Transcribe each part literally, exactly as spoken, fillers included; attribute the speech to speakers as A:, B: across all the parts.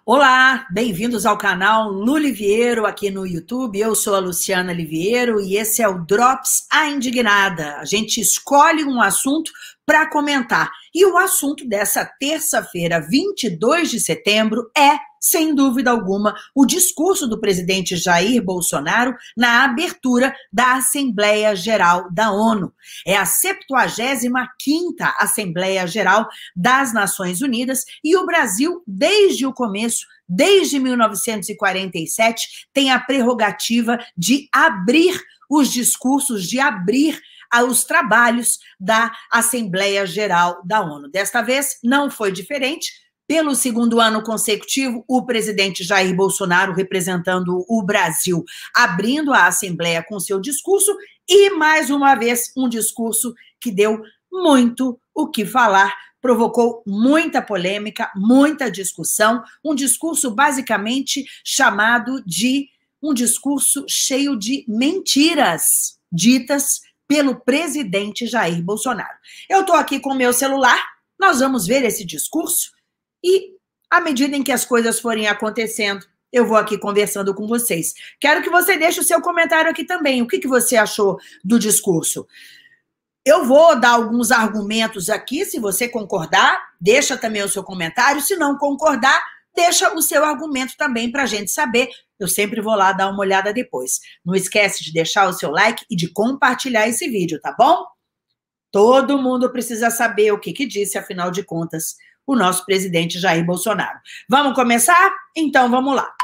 A: Olá, bem-vindos ao canal Lu Liviero aqui no YouTube. Eu sou a Luciana Liviero e esse é o Drops A Indignada. A gente escolhe um assunto para comentar. E o assunto dessa terça-feira, vinte e dois de setembro, é, sem dúvida alguma, o discurso do presidente Jair Bolsonaro na abertura da Assembleia Geral da ONU. É a septuagésima quinta Assembleia Geral das Nações Unidas e o Brasil, desde o começo, desde mil novecentos e quarenta e sete, tem a prerrogativa de abrir os discursos, de abrir os trabalhos da Assembleia Geral da ONU. Desta vez não foi diferente. Pelo segundo ano consecutivo, o presidente Jair Bolsonaro representando o Brasil, abrindo a Assembleia com seu discurso e, mais uma vez, um discurso que deu muito o que falar, provocou muita polêmica, muita discussão, um discurso basicamente chamado de um discurso cheio de mentiras ditas pelo presidente Jair Bolsonaro. Eu estou aqui com o meu celular, nós vamos ver esse discurso e, à medida em que as coisas forem acontecendo, eu vou aqui conversando com vocês. Quero que você deixe o seu comentário aqui também. O que, que você achou do discurso? Eu vou dar alguns argumentos aqui, se você concordar, deixa também o seu comentário. Se não concordar, deixa o seu argumento também para a gente saber. Eu sempre vou lá dar uma olhada depois. Não esquece de deixar o seu like e de compartilhar esse vídeo, tá bom? Todo mundo precisa saber o que que disse, afinal de contas, o nosso presidente Jair Bolsonaro. Vamos começar? Então vamos lá.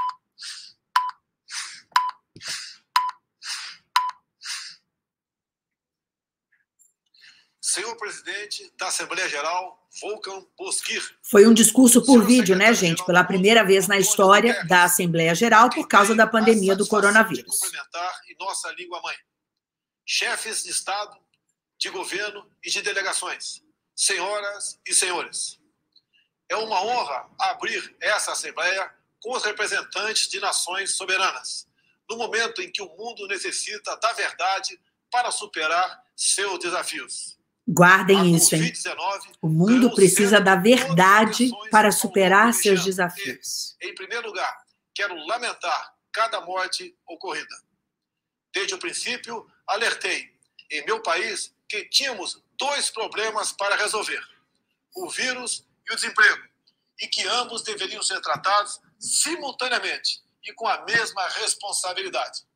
B: Senhor presidente da Assembleia Geral, Volkan Bozkır.
A: Foi um discurso por vídeo, né, gente? Pela primeira vez na história da Assembleia Geral por causa da pandemia do coronavírus.
B: Complementar em nossa língua mãe. Chefes de Estado, de governo e de delegações, senhoras e senhores. É uma honra abrir essa Assembleia com os representantes de nações soberanas, no momento em que o mundo necessita da verdade para superar seus desafios.
A: Guardem isso, hein? O mundo precisa da verdade para superar seus desafios.
B: Em primeiro lugar, quero lamentar cada morte ocorrida. Desde o princípio, alertei em meu país que tínhamos dois problemas para resolver: o vírus e o desemprego, e que ambos deveriam ser tratados simultaneamente e com a mesma responsabilidade.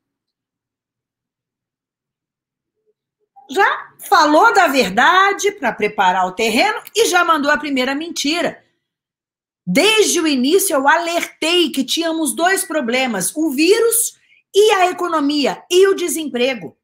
A: Já falou da verdade para preparar o terreno e já mandou a primeira mentira. Desde o início eu alertei que tínhamos dois problemas, o vírus e a economia e o desemprego.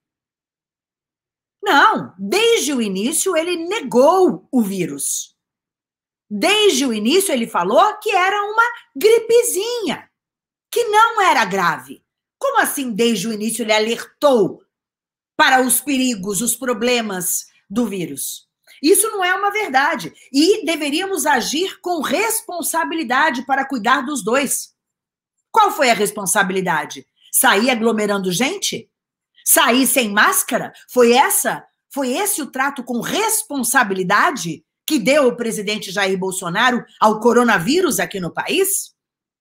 A: Não, desde o início ele negou o vírus. Desde o início ele falou que era uma gripezinha, que não era grave. Como assim desde o início ele alertou para os perigos, os problemas do vírus? Isso não é uma verdade. E deveríamos agir com responsabilidade para cuidar dos dois. Qual foi a responsabilidade? Sair aglomerando gente? Sair sem máscara? Foi essa? Foi esse o trato com responsabilidade que deu o presidente Jair Bolsonaro ao coronavírus aqui no país?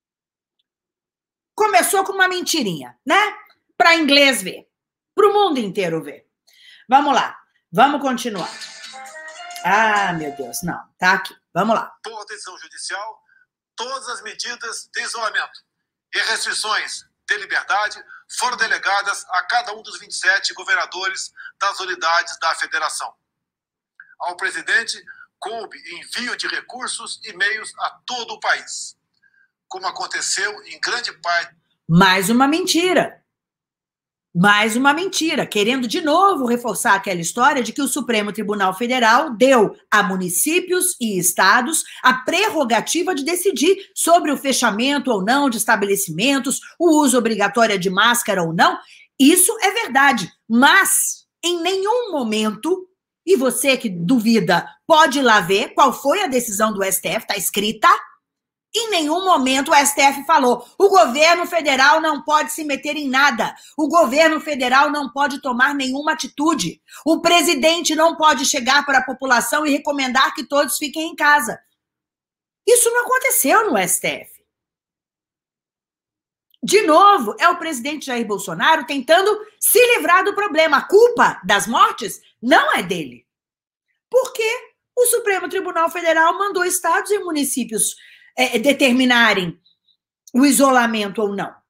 A: Começou com uma mentirinha, né? Para inglês ver. Para o mundo inteiro ver. Vamos lá, vamos continuar. Ah, meu Deus, não, tá aqui. Vamos lá.
B: Por decisão judicial, todas as medidas de isolamento e restrições de liberdade foram delegadas a cada um dos vinte e sete governadores das unidades da federação. Ao presidente coube envio de recursos e meios a todo o país, como aconteceu em grande parte.
A: Mais uma mentira. Mais uma mentira, querendo de novo reforçar aquela história de que o Supremo Tribunal Federal deu a municípios e estados a prerrogativa de decidir sobre o fechamento ou não de estabelecimentos, o uso obrigatório de máscara ou não. Isso é verdade, mas em nenhum momento, e você que duvida pode ir lá ver qual foi a decisão do S T F, está escrita. Em nenhum momento o S T F falou: o governo federal não pode se meter em nada, o governo federal não pode tomar nenhuma atitude, o presidente não pode chegar para a população e recomendar que todos fiquem em casa. Isso não aconteceu no S T F. De novo, é o presidente Jair Bolsonaro tentando se livrar do problema. A culpa das mortes não é dele. Porque o Supremo Tribunal Federal mandou estados e municípios é, determinarem o isolamento ou não.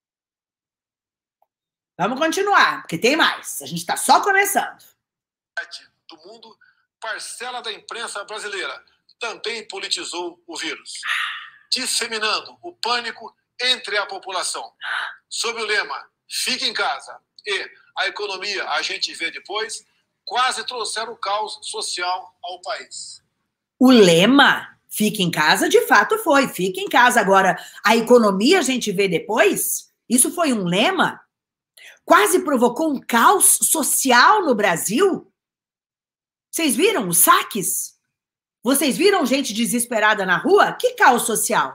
A: Vamos continuar, porque tem mais. A gente está só começando.
B: Do mundo, parcela da imprensa brasileira também politizou o vírus, disseminando o pânico entre a população. Sob o lema "Fique em casa" e "A economia a gente vê depois", quase trouxeram o caos social ao país.
A: O lema "Fique em casa" de fato foi, fique em casa. Agora, a economia a gente vê depois? Isso foi um lema? Quase provocou um caos social no Brasil? Vocês viram os saques? Vocês viram gente desesperada na rua? Que caos social?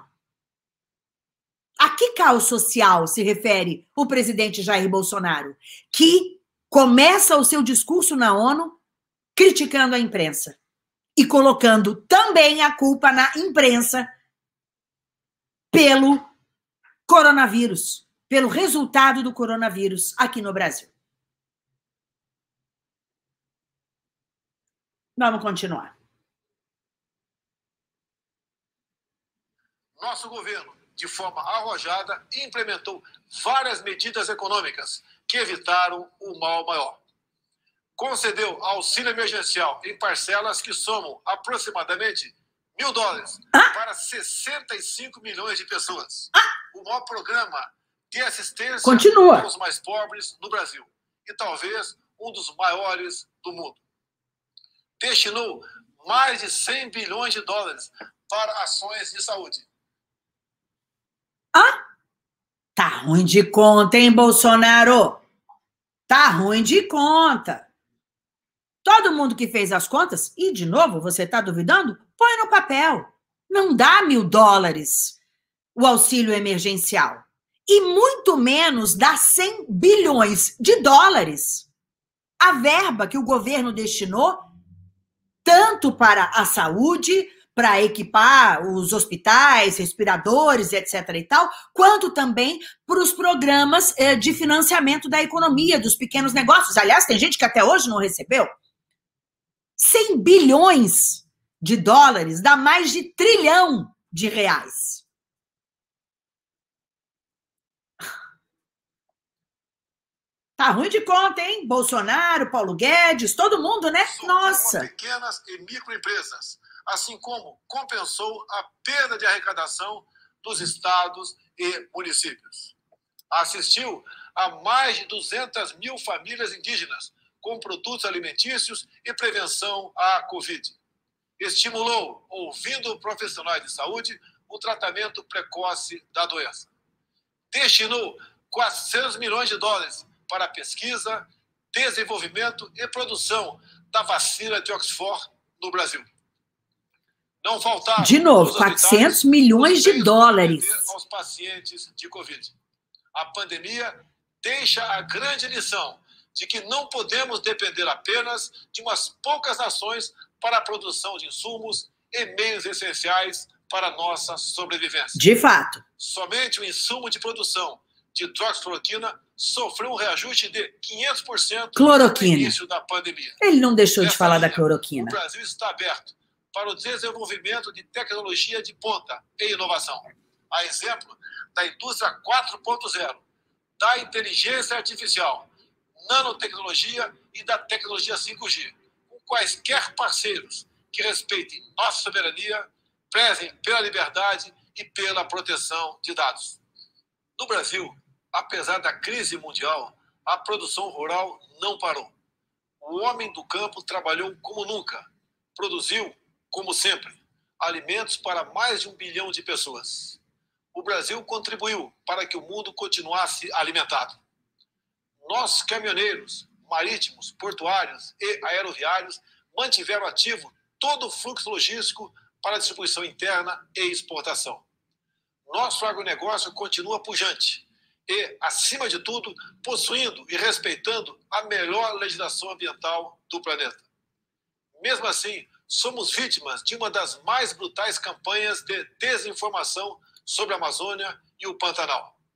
A: A que caos social se refere o presidente Jair Bolsonaro, que começa o seu discurso na ONU criticando a imprensa e colocando também a culpa na imprensa pelo coronavírus, pelo resultado do coronavírus aqui no Brasil? Vamos continuar.
B: Nosso governo, de forma arrojada, implementou várias medidas econômicas que evitaram o mal maior. Concedeu auxílio emergencial em parcelas que somam aproximadamente mil dólares
A: ah? para
B: sessenta e cinco milhões de pessoas. O maior programa de assistência
A: Continua.
B: aos mais pobres no Brasil e talvez um dos maiores do mundo. Destinou mais de cem bilhões de dólares para ações de saúde.
A: Ah? Tá ruim de conta, hein, Bolsonaro? Tá ruim de conta. Todo mundo que fez as contas, e de novo, você tá duvidando? Põe no papel. Não dá mil dólares o auxílio emergencial. E muito menos dá cem bilhões de dólares. A verba que o governo destinou tanto para a saúde, para equipar os hospitais, respiradores, etc e tal, quanto também para os programas de financiamento da economia, dos pequenos negócios. Aliás, tem gente que até hoje não recebeu. cem bilhões de dólares dá mais de trilhão de reais. Tá ruim de conta, hein? Bolsonaro, Paulo Guedes, todo mundo, né? Nossa!
B: Pequenas e microempresas, assim como compensou a perda de arrecadação dos estados e municípios. Assistiu a mais de duzentas mil famílias indígenas com produtos alimentícios e prevenção à Covid. Estimulou, ouvindo profissionais de saúde, o tratamento precoce da doença. Destinou quatrocentos milhões de dólares para pesquisa, desenvolvimento e produção da vacina de Oxford no Brasil. Não faltaram,
A: de novo, quatrocentos milhões de dólares
B: aos pacientes de Covid. A pandemia deixa a grande lição de que não podemos depender apenas de umas poucas nações para a produção de insumos e meios essenciais para a nossa sobrevivência.
A: De fato.
B: Somente o insumo de produção de hidroxicloroquina sofreu um reajuste de quinhentos por cento
A: cloroquina.
B: no início da pandemia.
A: Ele não deixou
B: Nessa
A: de falar
B: linha,
A: da cloroquina.
B: O Brasil está aberto para o desenvolvimento de tecnologia de ponta e inovação. A exemplo da indústria quatro ponto zero, da inteligência artificial, nanotecnologia e da tecnologia cinco G, com quaisquer parceiros que respeitem nossa soberania, prezem pela liberdade e pela proteção de dados. No Brasil, apesar da crise mundial, a produção rural não parou. O homem do campo trabalhou como nunca, produziu, como sempre, alimentos para mais de um bilhão de pessoas. O Brasil contribuiu para que o mundo continuasse alimentado. Nossos caminhoneiros, marítimos, portuários e aeroviários mantiveram ativo todo o fluxo logístico para distribuição interna e exportação. Nosso agronegócio continua pujante e, acima de tudo, possuindo e respeitando a melhor legislação ambiental do planeta. Mesmo assim, somos vítimas de uma das mais brutais campanhas de desinformação sobre a Amazônia e o Pantanal.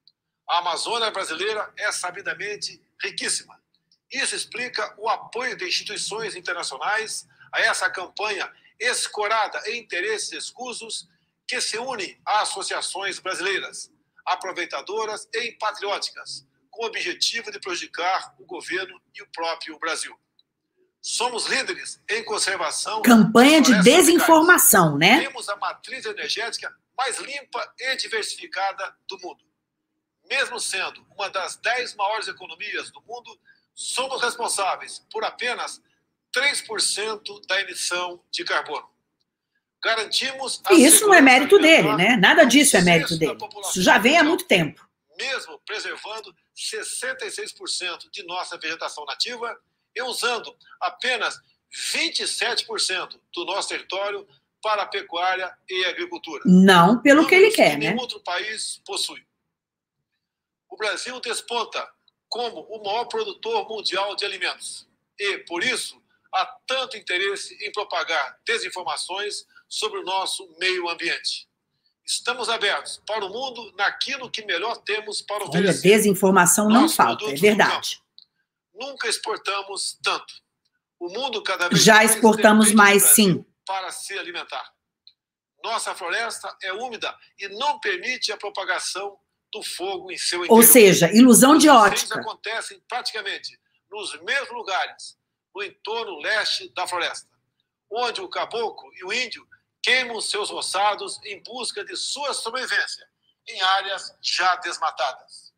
B: A Amazônia brasileira é sabidamente riquíssima. Isso explica o apoio de instituições internacionais a essa campanha escorada em interesses escusos que se une a associações brasileiras, aproveitadoras e patrióticas, com o objetivo de prejudicar o governo e o próprio Brasil. Somos líderes em conservação...
C: Campanha de desinformação, né?
B: Temos a matriz energética mais limpa e diversificada do mundo. Mesmo sendo uma das dez maiores economias do mundo, somos responsáveis por apenas três por cento da emissão de carbono. Garantimos...
C: E isso não é mérito dele, né? Nada disso é mérito dele. Isso já vem há muito tempo.
B: Mesmo preservando sessenta e seis por cento de nossa vegetação nativa e usando apenas vinte e sete por cento do nosso território para a pecuária e a agricultura.
C: Não pelo que ele quer,
B: que
C: né?
B: nenhum outro país possui. O Brasil desponta como o maior produtor mundial de alimentos. E, por isso, há tanto interesse em propagar desinformações sobre o nosso meio ambiente. Estamos abertos para o mundo naquilo que melhor temos para oferecer.
C: Olha, desinformação não falta, é verdade.
B: Nunca exportamos tanto. O mundo cada vez
C: Já
B: mais
C: exportamos mais, sim.
B: Para se alimentar. Nossa floresta é úmida e não permite a propagação do fogo em seu interior.
C: Ou seja, ilusão de ótica.
B: Acontecem praticamente nos mesmos lugares, no entorno leste da floresta, onde o caboclo e o índio queimam seus roçados em busca de sua sobrevivência em áreas já desmatadas.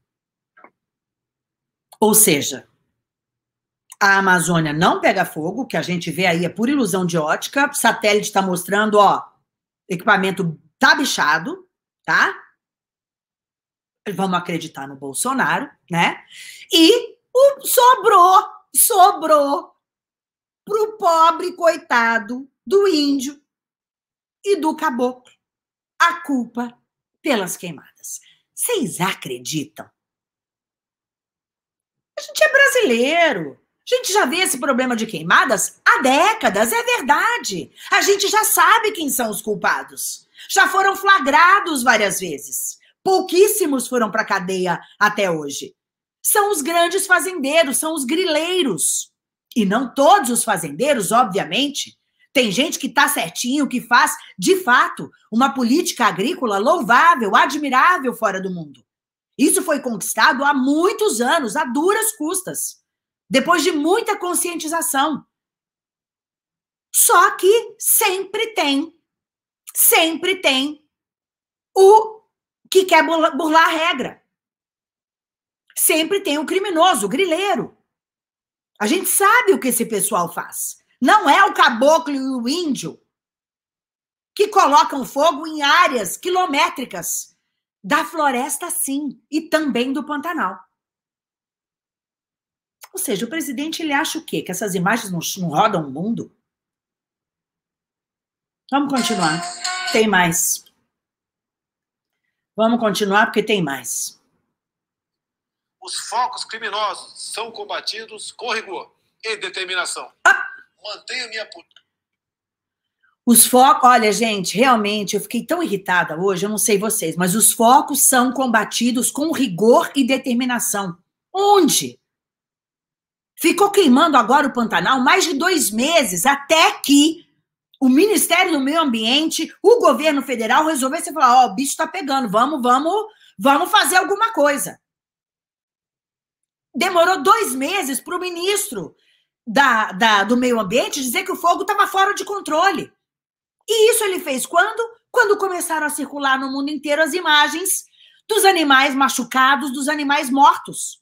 C: Ou seja, a Amazônia não pega fogo, que a gente vê aí é pura ilusão de ótica. O satélite está mostrando, ó, equipamento tá bichado, tá? Vamos acreditar no Bolsonaro, né? E o, sobrou, sobrou pro pobre coitado do índio e do caboclo a culpa pelas queimadas. Vocês acreditam? A gente é brasileiro. A gente já vê esse problema de queimadas há décadas, é verdade. A gente já sabe quem são os culpados. Já foram flagrados várias vezes. Pouquíssimos foram para a cadeia até hoje. São os grandes fazendeiros, são os grileiros. E não todos os fazendeiros, obviamente. Tem gente que está certinho, que faz, de fato, uma política agrícola louvável, admirável fora do mundo. Isso foi conquistado há muitos anos, a duras custas, depois de muita conscientização. Só que sempre tem, sempre tem o que quer burlar a regra. Sempre tem o criminoso, o grileiro. A gente sabe o que esse pessoal faz. Não é o caboclo e o índio que colocam fogo em áreas quilométricas da floresta, sim, e também do Pantanal. Ou seja, o presidente, ele acha o quê? Que essas imagens não, não rodam o mundo? Vamos continuar. Tem mais. Vamos continuar porque tem mais.
B: Os focos criminosos são combatidos com rigor e determinação.
C: Ah!
B: Mantenho minha...
C: Os focos... Olha, gente, realmente, eu fiquei tão irritada hoje, eu não sei vocês, mas os focos são combatidos com rigor e determinação. Onde? Ficou queimando agora o Pantanal mais de dois meses, até que o Ministério do Meio Ambiente, o governo federal resolvesse falar, ó, oh, o bicho tá pegando, vamos, vamos, vamos fazer alguma coisa. Demorou dois meses para o ministro da, da, do Meio Ambiente dizer que o fogo estava fora de controle. E isso ele fez quando? Quando começaram a circular no mundo inteiro as imagens dos animais machucados, dos animais mortos.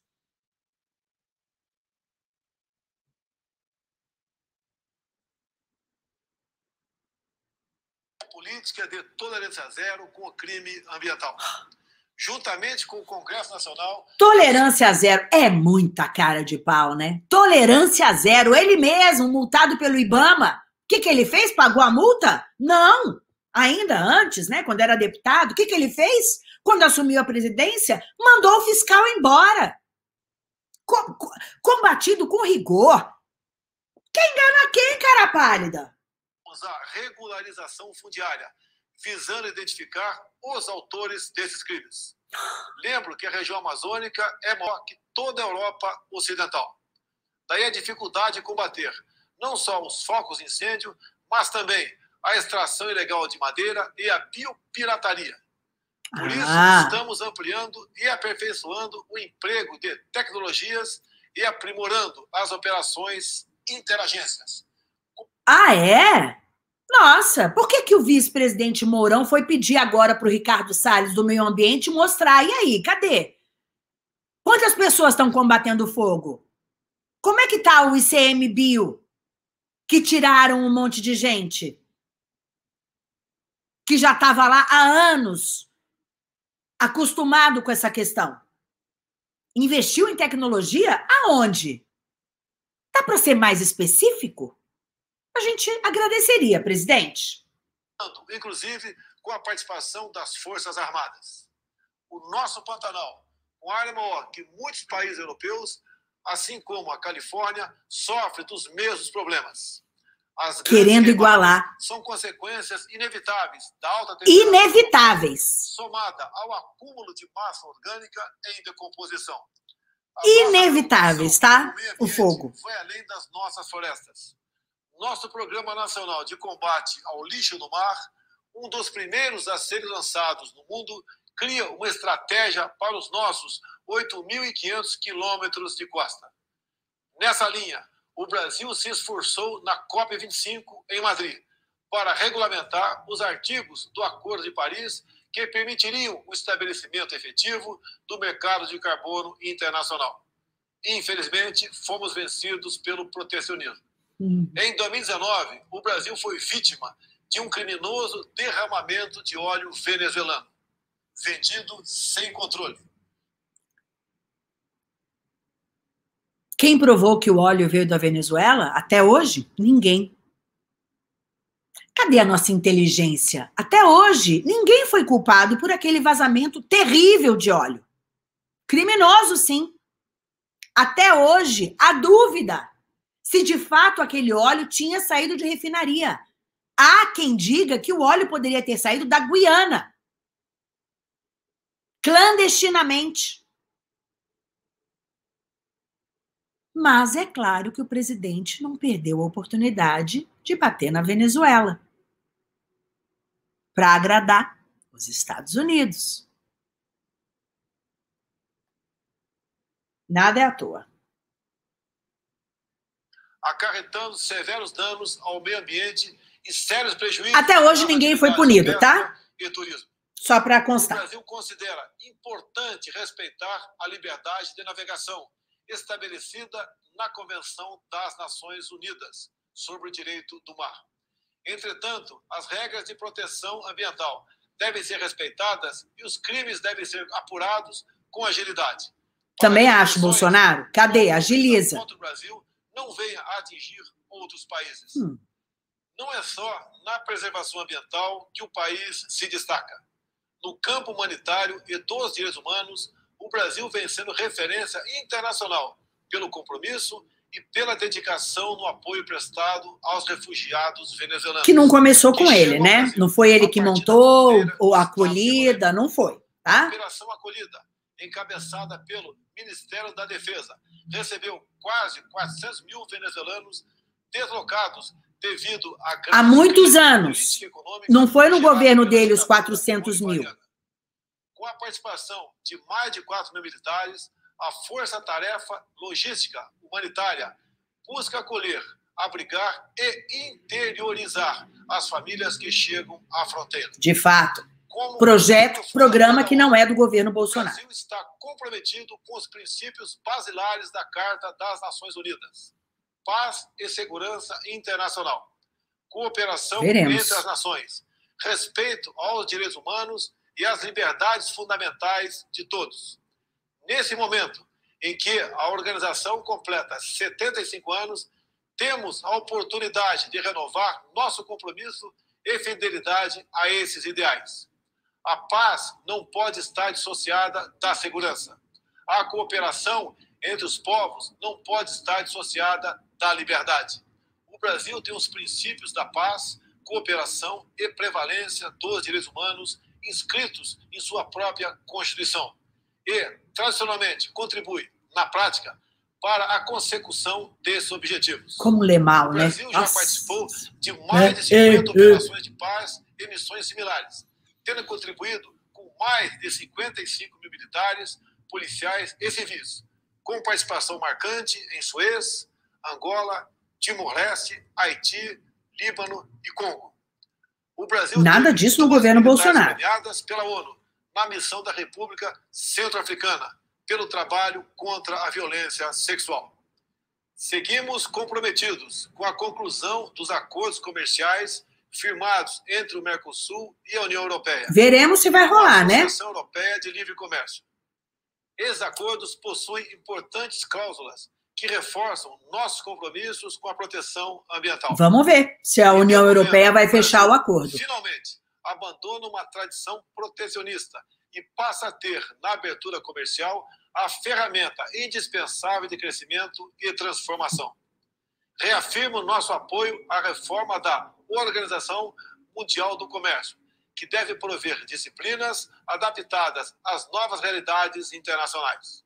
B: Política de tolerância zero com o crime ambiental. Juntamente com o Congresso Nacional...
C: Tolerância zero é muita cara de pau, né? Tolerância zero. Ele mesmo, multado pelo IBAMA, o que, que ele fez? Pagou a multa? Não. Ainda antes, né, quando era deputado, o que, que ele fez? Quando assumiu a presidência, mandou o fiscal embora. Com, com, combatido com rigor. Quem engana quem, cara pálida?
B: A regularização fundiária, visando identificar os autores desses crimes. Lembro que a região amazônica é maior que toda a Europa Ocidental. Daí a dificuldade de combater não só os focos de incêndio, mas também a extração ilegal de madeira e a biopirataria. Por isso,
C: Ah.
B: estamos ampliando e aperfeiçoando o emprego de tecnologias e aprimorando as operações interagências.
C: Ah, é? Nossa, por que que o vice-presidente Mourão foi pedir agora para o Ricardo Salles do Meio Ambiente mostrar? E aí, cadê? Quantas pessoas estão combatendo o fogo? Como é que tá o I C M Bio, que tiraram um monte de gente? Que já estava lá há anos, acostumado com essa questão. Investiu em tecnologia? Aonde? Dá para ser mais específico? A gente agradeceria, presidente.
B: Inclusive com a participação das Forças Armadas. O nosso Pantanal, com área maior que muitos países europeus, assim como a Califórnia, sofre dos mesmos problemas. As
C: Querendo igualar.
B: São consequências inevitáveis da alta temperatura.
C: Inevitáveis.
B: Somada ao acúmulo de massa orgânica em decomposição. A
C: Inevitáveis, tá? O fogo.
B: Foi além das nossas florestas. Nosso Programa Nacional de Combate ao Lixo no Mar, um dos primeiros a serem lançados no mundo, cria uma estratégia para os nossos oito mil e quinhentos quilômetros de costa. Nessa linha, o Brasil se esforçou na COP vinte e cinco em Madrid para regulamentar os artigos do Acordo de Paris que permitiriam o estabelecimento efetivo do mercado de carbono internacional. Infelizmente, fomos vencidos pelo protecionismo. Hum. Em dois mil e dezenove, o Brasil foi vítima de um criminoso derramamento de óleo venezuelano, vendido sem controle.
C: Quem provou que o óleo veio da Venezuela? Até hoje, ninguém. Cadê a nossa inteligência? Até hoje, ninguém foi culpado por aquele vazamento terrível de óleo. Criminoso, sim. Até hoje, há dúvida se de fato aquele óleo tinha saído de refinaria. Há quem diga que o óleo poderia ter saído da Guiana, clandestinamente. Mas é claro que o presidente não perdeu a oportunidade de bater na Venezuela para agradar os Estados Unidos. Nada é à toa.
B: Acarretando severos danos ao meio ambiente e sérios prejuízos.
C: Até hoje ninguém foi punido, tá?
B: E turismo.
C: Só para constar.
B: O Brasil considera importante respeitar a liberdade de navegação estabelecida na Convenção das Nações Unidas sobre o Direito do Mar. Entretanto, as regras de proteção ambiental devem ser respeitadas e os crimes devem ser apurados com agilidade.
C: Também acho, Bolsonaro. Cadê? Agiliza.
B: Contra o Brasil não venha a atingir outros países.
C: Hum.
B: Não é só na preservação ambiental que o país se destaca. No campo humanitário e dos direitos humanos, o Brasil vem sendo referência internacional pelo compromisso e pela dedicação no apoio prestado aos refugiados venezuelanos.
C: Que não começou com ele, né? Não foi ele que montou ou a acolhida, não foi, tá?
B: A Operação Acolhida, encabeçada pelo Ministério da Defesa, recebeu quase quatrocentos mil venezuelanos deslocados devido a...
C: Há muitos anos. Não foi no governo dele os quatrocentos mil.
B: Com a participação de mais de quatro mil militares, a Força-Tarefa Logística Humanitária busca acolher, abrigar e interiorizar as famílias que chegam à fronteira.
C: De fato. Como projeto, programa que não é do governo Bolsonaro.
B: O Brasil está comprometido com os princípios basilares da Carta das Nações Unidas. Paz e segurança internacional. Cooperação
C: Veremos.
B: entre as nações. Respeito aos direitos humanos e às liberdades fundamentais de todos. Nesse momento em que a organização completa setenta e cinco anos, temos a oportunidade de renovar nosso compromisso e fidelidade a esses ideais. A paz não pode estar dissociada da segurança. A cooperação entre os povos não pode estar dissociada da liberdade. O Brasil tem os princípios da paz, cooperação e prevalência dos direitos humanos inscritos em sua própria Constituição e, tradicionalmente, contribui, na prática, para a consecução desses objetivos.
A: Como ler mal,
B: o
A: né?
B: Brasil já
A: Nossa.
B: participou de mais de cinquenta
A: é,
B: operações é. de paz e missões similares, tendo contribuído com mais de cinquenta e cinco mil militares, policiais e civis, com participação marcante em Suez, Angola, Timor-Leste, Haiti, Líbano e Congo. O Brasil
A: Nada disso no governo Bolsonaro.
B: Premiadas pela ONU na missão da República Centro-Africana pelo trabalho contra a violência sexual. Seguimos comprometidos com a conclusão dos acordos comerciais firmados entre o Mercosul e a União Europeia.
A: Veremos se vai rolar, né?
B: A Associação Europeia de Livre Comércio. Esses acordos possuem importantes cláusulas que reforçam nossos compromissos com a proteção ambiental.
A: Vamos ver se a União Europeia vai fechar o acordo.
B: Finalmente, abandona uma tradição protecionista e passa a ter, na abertura comercial, a ferramenta indispensável de crescimento e transformação. Reafirmo nosso apoio à reforma da Organização Mundial do Comércio, que deve prover disciplinas adaptadas às novas realidades internacionais.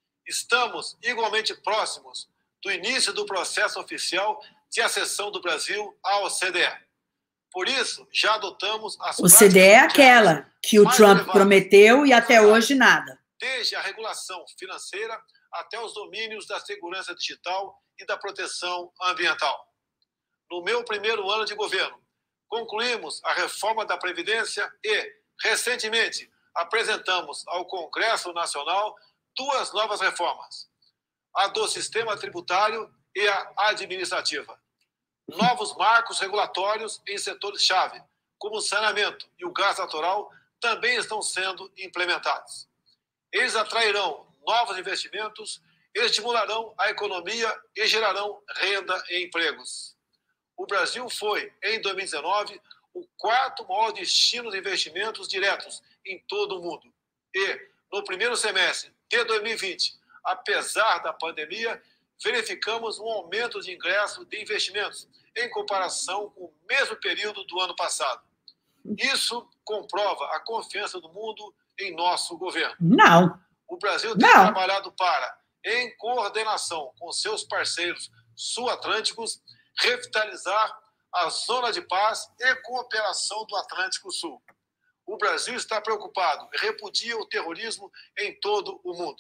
B: Estamos igualmente próximos do início do processo oficial de acessão do Brasil à O C D E. Por isso, já adotamos as
A: O C D E é aquela que o Trump prometeu e até hoje nada.
B: Desde a regulação financeira até os domínios da segurança digital e da proteção ambiental. No meu primeiro ano de governo, concluímos a reforma da Previdência e, recentemente, apresentamos ao Congresso Nacional duas novas reformas, a do sistema tributário e a administrativa. Novos marcos regulatórios em setores-chave, como o saneamento e o gás natural, também estão sendo implementados. Eles atrairão novos investimentos, estimularão a economia e gerarão renda e empregos. O Brasil foi, em dois mil e dezenove, o quarto maior destino de investimentos diretos em todo o mundo. E, no primeiro semestre de dois mil e vinte, apesar da pandemia, verificamos um aumento de ingresso de investimentos em comparação com o mesmo período do ano passado. Isso comprova a confiança do mundo em nosso governo.
A: Não.
B: O Brasil tem
A: Não.
B: trabalhado para, em coordenação com seus parceiros sul-atlânticos, revitalizar a zona de paz e cooperação do Atlântico Sul. O Brasil está preocupado e repudia o terrorismo em todo o mundo.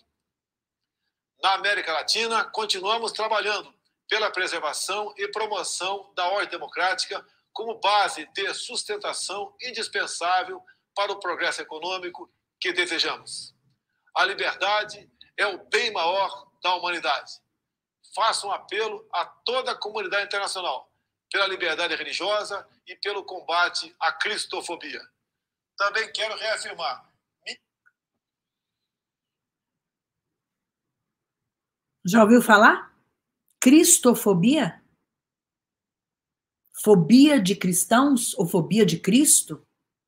B: Na América Latina, continuamos trabalhando pela preservação e promoção da ordem democrática como base de sustentação indispensável para o progresso econômico que desejamos. A liberdade é o bem maior da humanidade. Faço um apelo a toda a comunidade internacional pela liberdade religiosa e pelo combate à cristofobia. Também quero reafirmar.
A: Já ouviu falar? Cristofobia? Fobia de cristãos ou fobia de Cristo?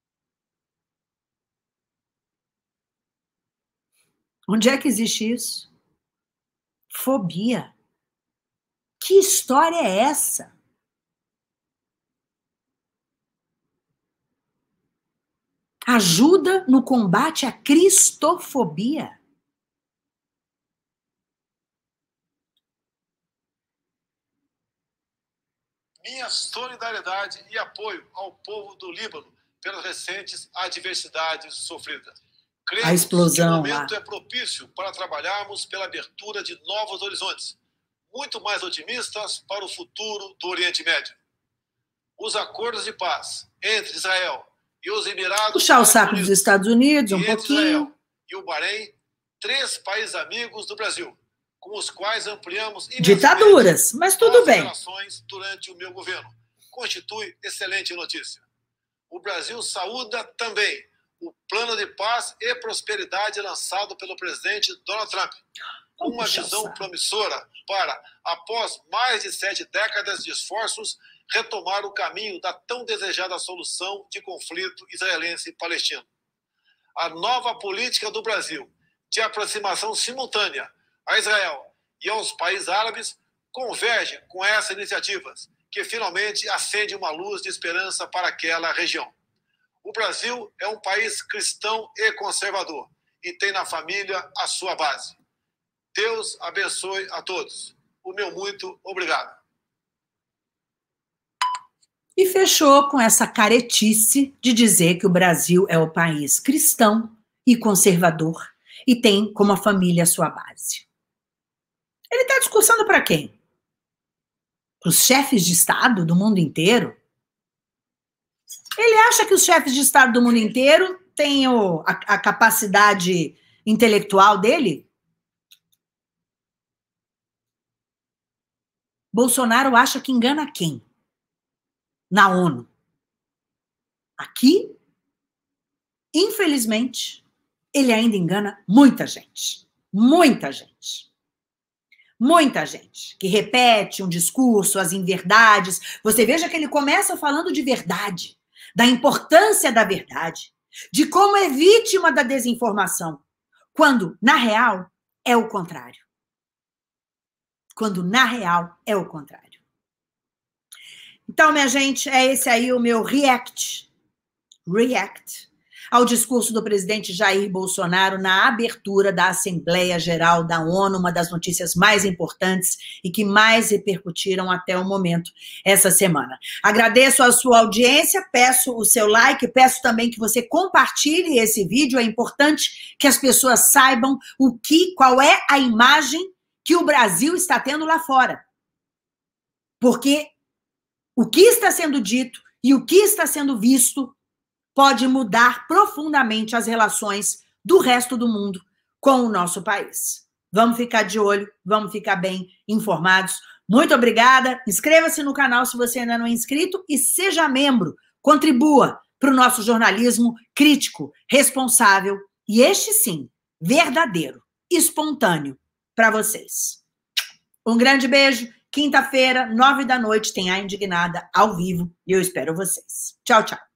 A: Onde é que existe isso? Fobia. Que história é essa? Ajuda no combate à cristofobia.
B: Minha solidariedade e apoio ao povo do Líbano pelas recentes adversidades sofridas. Cremos
A: A explosão
B: que o momento
A: lá.
B: é propício para trabalharmos pela abertura de novos horizontes, muito mais otimistas para o futuro do Oriente Médio. Os acordos de paz entre Israel e os Emirados
A: Puxar o saco dos Estados Unidos um
B: e entre
A: pouquinho.
B: Israel e o Bahrein, três países amigos do Brasil, com os quais ampliamos
A: Ditaduras, mas tudo
B: as
A: bem.
B: relações durante o meu governo. Constitui excelente notícia. O Brasil saúda também o plano de paz e prosperidade lançado pelo presidente Donald Trump, com uma visão promissora para, após mais de sete décadas de esforços, retomar o caminho da tão desejada solução de conflito israelense-palestino. A nova política do Brasil de aproximação simultânea a Israel e aos países árabes converge com essas iniciativas, que finalmente acende uma luz de esperança para aquela região. O Brasil é um país cristão e conservador e tem na família a sua base. Deus abençoe a todos. O meu muito obrigado.
C: E fechou com essa caretice de dizer que o Brasil é o país cristão e conservador e tem como a família a sua base. Ele está discursando para quem? Para os chefes de Estado do mundo inteiro? Ele acha que os chefes de Estado do mundo inteiro têm o, a, a capacidade intelectual dele? Bolsonaro acha que engana quem? Na ONU. Aqui, infelizmente, ele ainda engana muita gente. Muita gente. Muita gente que repete um discurso, as inverdades. Você veja que ele começa falando de verdade, da importância da verdade, de como é vítima da desinformação, quando, na real, é o contrário. Quando, na real, é o contrário. Então, minha gente, é esse aí o meu react, react ao discurso do presidente Jair Bolsonaro na abertura da Assembleia Geral da ONU, uma das notícias mais importantes e que mais repercutiram até o momento essa semana. Agradeço a sua audiência, peço o seu like, peço também que você compartilhe esse vídeo, é importante que as pessoas saibam o que, qual é a imagem que o Brasil está tendo lá fora. Porque o que está sendo dito e o que está sendo visto pode mudar profundamente as relações do resto do mundo com o nosso país. Vamos ficar de olho, vamos ficar bem informados. Muito obrigada. Inscreva-se no canal se você ainda não é inscrito e seja membro. Contribua para o nosso jornalismo crítico, responsável e este sim, verdadeiro, espontâneo para vocês. Um grande beijo. Quinta-feira, nove da noite, tem A Indignada ao vivo e eu espero vocês. Tchau, tchau.